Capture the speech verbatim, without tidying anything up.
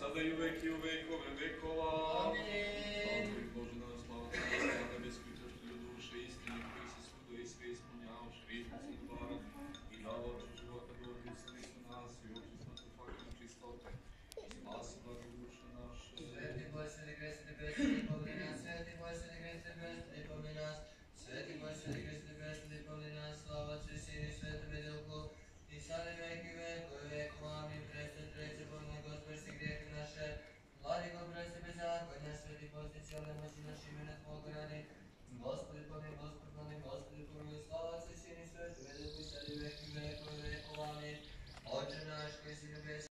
sada i u veki u vekove vekova. Amin. Slava Bože na slava na nebesku i češtelju duše istine, koji se svuda i sve ispunjavaš, ritmicu tvara i dava oču života dovodnicali su nas i oči smrtu faktom čistote. I spasi blago duše naše. Sveti Boj, sveti Krist, sveti Besni, pomni nas, sveti Boj, sveti Krist, sveti Besni, pomni nas, sveti Boj, sveti Krist, sveti Besni, pomni nas, slava Otcu i Sinu i Svetome Duhu, i sada i veki vekova vekova. Amin. Preste, treće, pomni Gospod, svi grijehe naše, vladiko, preste, bezakonja, sveti postići, ale moći naše imena Tvoga radi. Gospodi, pomni, Gospod, pomni, Gospodi, pomni, slava Otcu i Sinu i Svetome Duhu, i sada i veki vekova vekova. Amin. Oče naš koji si nebesni,